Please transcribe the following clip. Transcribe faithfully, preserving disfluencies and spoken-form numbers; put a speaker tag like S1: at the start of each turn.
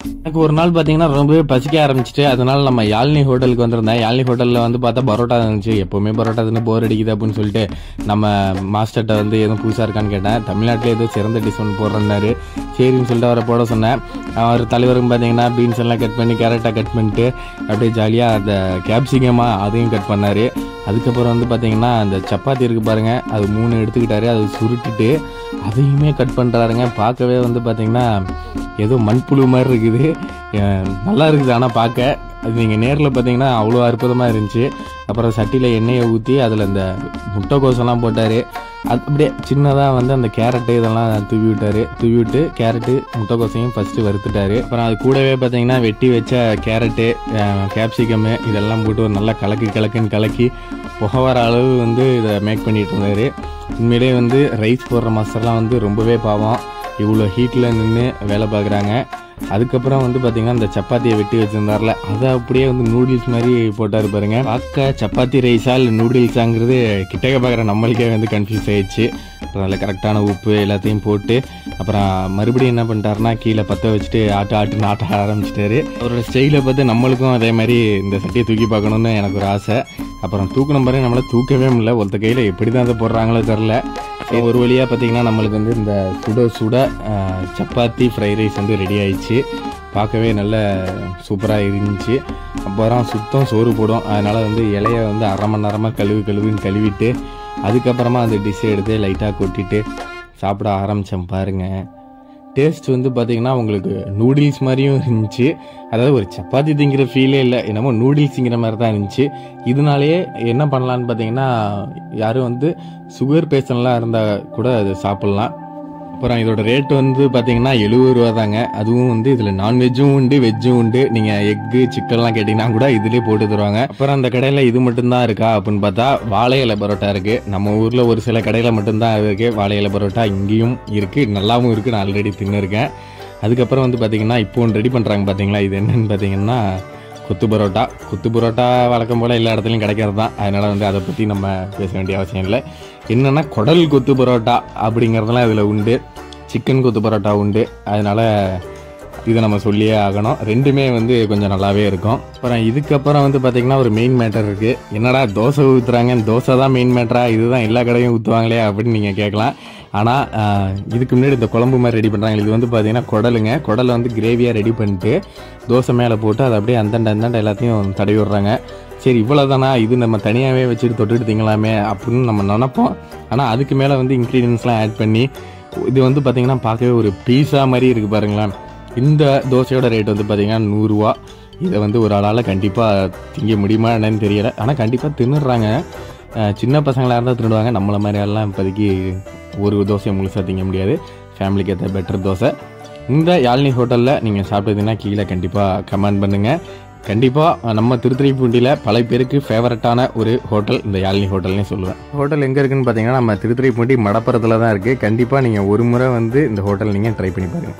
S1: எனக்கு ஒரு நாள் பாத்தீங்கன்னா ரொம்பவே பசிக்க ஆரம்பிச்சிட்டு, அதனால நம்ம யாழ்னி ஹோட்டலுக்கு வந்திருந்தேன். யாழ்னி ஹோட்டல்ல வந்து பார்த்தா பரோட்டா இருந்துச்சு. எப்பவுமே பரோட்டா தின்னு போர் அடிக்குது அப்படின்னு சொல்லிட்டு நம்ம மாஸ்டர்கிட்ட வந்து எதுவும் புதுசா இருக்கான்னு கேட்டேன். தமிழ்நாட்டில் ஏதோ சிறந்த டிஷ் ஒன்று போடுறேன்னாரு. சரின்னு சொல்லிட்டு அவரை போட சொன்னேன். அவர் தலைவரும் பார்த்தீங்கன்னா பீன்ஸ் எல்லாம் கட் பண்ணி கேரட்டா கட் பண்ணிட்டு அப்படியே ஜாலியாக அந்த கேப்சிகமா அதையும் கட் பண்ணாரு. அதுக்கப்புறம் வந்து பார்த்தீங்கன்னா அந்த சப்பாத்தி இருக்கு பாருங்க, அது மூணு எடுத்துக்கிட்டாரு. அது சுருட்டிட்டு அதையுமே கட் பண்ணுறாருங்க. பார்க்கவே வந்து பார்த்தீங்கன்னா ஏதோ மண்புழு மாதிரி இருக்குது. நல்லா இருக்குது ஆனால் பார்க்க. அது நீங்கள் நேரில் பார்த்தீங்கன்னா அவ்வளோ அற்புதமாக இருந்துச்சு. அப்புறம் சட்டியில் எண்ணெயை ஊற்றி அதில் அந்த முட்டைக்கோசெல்லாம் போட்டார். அது அப்படியே சின்னதாக வந்து அந்த கேரட்டு இதெல்லாம் தூவி விட்டார். தூவி விட்டு கேரட்டு முட்டைக்கோசையும் ஃபஸ்ட்டு வறுத்துட்டாரு. அப்புறம் அது கூடவே பார்த்தீங்கன்னா வெட்டி வச்ச கேரட்டு கேப்சிகம்மு இதெல்லாம் போட்டு ஒரு நல்லா கலக்கு கலக்குன்னு கலக்கி புகை வர அளவு வந்து இதை மேக் பண்ணிட்டு இருந்தார். உண்மையிலே வந்து ரைஸ் போடுற மாஸ்டர்லாம் வந்து ரொம்பவே பாவம், இவ்வளோ ஹீட்டில் நின்று வேலை பார்க்குறாங்க. அதுக்கப்புறம் வந்து பார்த்தீங்கன்னா இந்த சப்பாத்தியை வெட்டி வச்சுருந்தார்ல, அதை அப்படியே வந்து நூடுல்ஸ் மாதிரி போட்டார் பாருங்க. பார்க்க சப்பாத்தி ரைஸா இல்லை நூடுல்ஸாங்கிறது கிட்டக்க பார்க்குற நம்மளுக்கே வந்து கன்ஃபியூஸ் ஆயிடுச்சு. அப்புறம் அதில் கரெக்டான உப்பு எல்லாத்தையும் போட்டு அப்புறம் மறுபடியும் என்ன பண்ணிட்டாருன்னா கீழே பற்ற வச்சுட்டு ஆட்டு ஆட்டுன்னு ஆட்ட ஆரம்பிச்சிட்டாரு. அவரோட ஸ்டைலை பார்த்து நம்மளுக்கும் அதே மாதிரி இந்த சட்டியை தூக்கி பார்க்கணுன்னு எனக்கு ஒரு ஆசை. அப்புறம் தூக்கணும் பாருங்க, நம்மளால் தூக்கவே முடியல. ஒருத்த கையில் எப்படி தான் அதை போடுறாங்களோ தெரில. ஒரு வழியாக பார்த்தீங்கன்னா நம்மளுக்கு வந்து இந்த சுட சுட சப்பாத்தி ஃப்ரை ரைஸ் வந்து ரெடி ஆயிடுச்சு. பார்க்கவே நல்ல சூப்பராக இருந்துச்சு. அப்புறம் சுத்தம் சோறு போடும், அதனால் வந்து இலையை வந்து அரை மணி நேரமாக கழுவி கழுவின்னு கழுவிட்டு அதுக்கப்புறமா அந்த டிஷ்ஷை எடுத்து லைட்டாக கொட்டிட்டு சாப்பிட ஆரம்பித்தேன் பாருங்கள். டேஸ்ட் வந்து பார்த்தீங்கன்னா உங்களுக்கு நூடுல்ஸ் மாதிரியும் இருந்துச்சு. அதாவது ஒரு சப்பாத்தி திங்கிற ஃபீலே இல்லை, என்னமோ நூடுல்ஸுங்கிற மாதிரி தான் இருந்துச்சு. இதனாலேயே என்ன பண்ணலான்னு பார்த்தீங்கன்னா யாரும் வந்து சுகர் பேஷண்ட்லாம் இருந்தால் கூட அது சாப்பிட்லாம். அப்புறம் இதோட ரேட் வந்து பார்த்தீங்கன்னா எழுபது ரூபா தாங்க. அதுவும் வந்து இதில் நான்வெஜ்ஜும் உண்டு வெஜ்ஜும் உண்டு. நீங்கள் எக்கு சிக்கன்லாம் கேட்டிங்கன்னா கூட இதிலே போட்டு தருவாங்க. அப்புறம் அந்த கடையில் இது மட்டும்தான் இருக்கா அப்படின்னு பார்த்தா வாழை இலை பரோட்டா இருக்குது. நம்ம ஊரில் ஒரு சில கடையில் மட்டும்தான் இருக்குது வாழை இலை பரோட்டா. இங்கேயும் இருக்குது, நல்லாவும் இருக்குது. நான் ஆல்ரெடி தின்னுருக்கேன். அதுக்கப்புறம் வந்து பார்த்தீங்கன்னா இப்போ ஒன்று ரெடி பண்ணுறாங்க பார்த்தீங்களா, இது என்னன்னு பார்த்தீங்கன்னா கொத்து பரோட்டா. கொத்து பரோட்டா வழக்கம் போல் எல்லா இடத்துலையும் கிடைக்கிறது தான், அதனால் வந்து அதை பற்றி நம்ம பேச வேண்டிய அவசியம் இல்லை. என்னென்னா குடல் கொத்து பரோட்டா அப்படிங்கிறதுலாம் இதில் உண்டு, சிக்கன் கொத்து பரோட்டா உண்டு. அதனால் இதை நம்ம சொல்லியே ஆகணும். ரெண்டுமே வந்து கொஞ்சம் நல்லாவே இருக்கும். அப்புறம் இதுக்கப்புறம் வந்து பார்த்திங்கன்னா ஒரு மெயின் மேட்டர் இருக்குது. என்னடா தோசை ஊற்றுறாங்க, தோசை தான் மெயின் மேட்டரா, இதுதான் எல்லா கடையும் ஊற்றுவாங்களே அப்படின்னு நீங்கள் கேட்கலாம். ஆனால் இதுக்கு முன்னாடி இந்த குழம்பு மாதிரி ரெடி பண்ணுறாங்க. இது வந்து பார்த்திங்கன்னா குடலுங்க. குடலை வந்து கிரேவியாக ரெடி பண்ணிட்டு தோசை மேலே போட்டு அதை அப்படியே அந்தண்ட அந்தண்ட எல்லாத்தையும் தடவி விடுறாங்க. சரி இவ்வளோ தானா, இது நம்ம தனியாகவே வச்சுட்டு தொட்டுட்டு திங்கலாமே அப்படின்னு நம்ம நினைப்போம். ஆனால் அதுக்கு மேலே வந்து இன்க்ரீடியன்ஸ்லாம் ஆட் பண்ணி இது வந்து பார்த்திங்கன்னா பார்க்கவே ஒரு பீஸா மாதிரி இருக்குது பாருங்களேன். இந்த தோசையோட ரேட் வந்து பார்த்திங்கன்னா நூறுரூவா. இதை வந்து ஒரு ஆளால் கண்டிப்பாக திங்க முடியுமா என்னன்னு தெரியலை, ஆனால் கண்டிப்பாக தின்னுடுறாங்க. சின்ன பசங்களாக இருந்தால் தின்னுடுவாங்க. நம்மளை மாதிரியெல்லாம் இப்போதைக்கு ஒரு தோசையை முழுசாக திங்க முடியாது. ஃபேமிலிக்கு ஏற்ற பெட்டர் தோசை. இந்த யாழ்னி ஹோட்டலில் நீங்கள் சாப்பிட்டதுன்னா கீழே கண்டிப்பாக கமெண்ட் பண்ணுங்கள். கண்டிப்பாக நம்ம திருத்துறைப்பூண்டியில் பல பேருக்கு ஃபேவரட்டான ஒரு ஹோட்டல் இந்த யாழ்னி ஹோட்டல்னே சொல்லுவேன். ஹோட்டல் எங்கே இருக்குதுன்னு பார்த்தீங்கன்னா நம்ம திருத்துறைப்பூண்டி மடப்புறத்தில் தான் இருக்குது. கண்டிப்பாக நீங்கள் ஒரு முறை வந்து இந்த ஹோட்டல் நீங்கள் ட்ரை பண்ணி பாருங்கள்.